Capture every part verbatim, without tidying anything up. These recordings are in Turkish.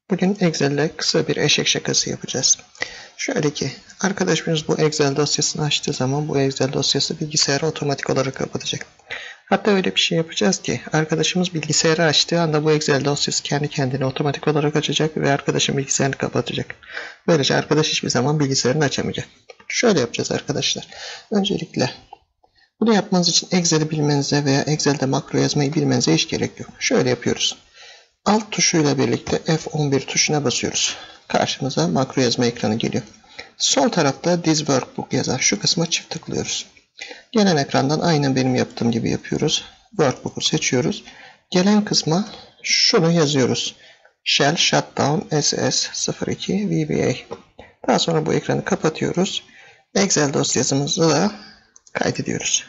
Bugün Excel'le kısa bir eşek şakası yapacağız. Şöyle ki, arkadaşımız bu Excel dosyasını açtığı zaman bu Excel dosyası bilgisayarı otomatik olarak kapatacak. Hatta öyle bir şey yapacağız ki, arkadaşımız bilgisayarı açtığı anda bu Excel dosyası kendi kendine otomatik olarak açacak ve arkadaşın bilgisayarını kapatacak. Böylece arkadaş hiçbir zaman bilgisayarını açamayacak. Şöyle yapacağız arkadaşlar. Öncelikle bunu yapmanız için Excel'i bilmenize veya Excel'de makro yazmayı bilmenize hiç gerek yok. Şöyle yapıyoruz. Alt tuşuyla birlikte F on bir tuşuna basıyoruz. Karşımıza makro yazma ekranı geliyor. Sol tarafta This Workbook yazar. Şu kısma çift tıklıyoruz. Gelen ekrandan aynen benim yaptığım gibi yapıyoruz. Workbook'u seçiyoruz. Gelen kısma şunu yazıyoruz. Shell Shutdown S S sıfır iki V B A. Daha sonra bu ekranı kapatıyoruz. Excel dosyamızı da kaydediyoruz.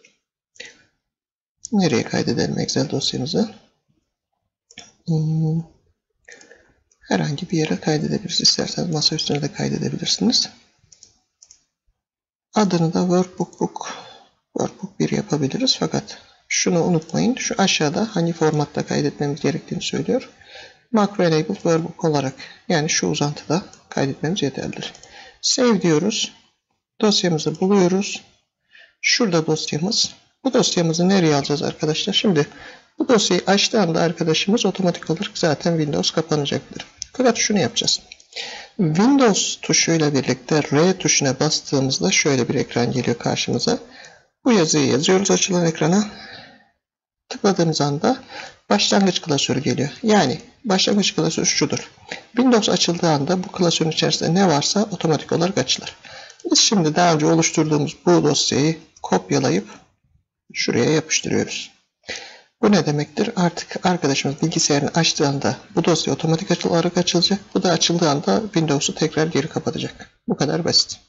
Nereye kaydedelim Excel dosyamızı? Hmm. Herhangi bir yere kaydedebiliriz. İsterseniz masa üstüne de kaydedebilirsiniz. Adını da Workbook Book, Workbook bir yapabiliriz. Fakat şunu unutmayın. Şu aşağıda hangi formatta kaydetmemiz gerektiğini söylüyor. Macro Enabled Workbook olarak, yani şu uzantıda kaydetmemiz yeterlidir. Save diyoruz. Dosyamızı buluyoruz. Şurada dosyamız. Bu dosyamızı nereye alacağız arkadaşlar? Şimdi bu dosyayı açtığı anda arkadaşımız otomatik olarak zaten Windows kapanacaktır. Fakat şunu yapacağız. Windows tuşuyla birlikte R tuşuna bastığımızda şöyle bir ekran geliyor karşımıza. Bu yazıyı yazıyoruz açılan ekrana. Tıkladığımız anda başlangıç klasörü geliyor. Yani başlangıç klasörü şudur. Windows açıldığı anda bu klasörün içerisinde ne varsa otomatik olarak açılır. Biz şimdi daha önce oluşturduğumuz bu dosyayı kopyalayıp şuraya yapıştırıyoruz. Bu ne demektir? Artık arkadaşımız bilgisayarını açtığı anda bu dosya otomatik olarak açılacak. Bu da açıldığı anda Windows'u tekrar geri kapatacak. Bu kadar basit.